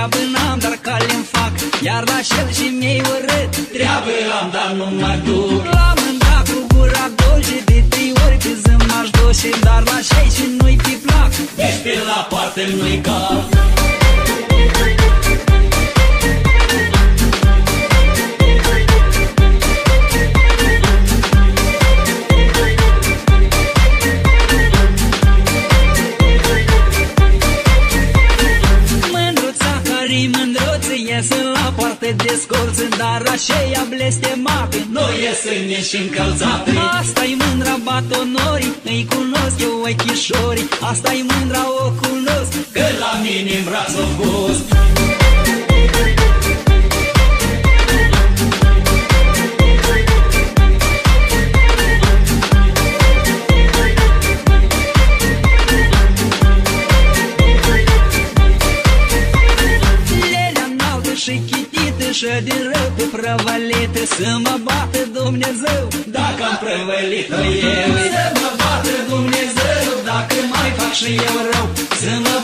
treabă n-am, dar cale-mi fac. Iar la șel și mi-ai urât, treabă am, dar nu mă duc. La mândra cu gura dolce, de 3 ori pe zi m-aș duce, dar la șei și nu-i fi plac, deci pe la parte nu-i cal. Iese la poartă de scorță, dar așa-i blestemată, nu iese nici încălțată. Asta-i mândra batonorii, îi cunosc eu ochișorii. Asta-i mândra o cunosc, că la mine-n braț o fost. Și chitită și din rău pe prăvălită, să mă bată Dumnezeu dacă am prăvălit-o eu. Să mă bată Dumnezeu dacă mai fac și eu rău. Să mă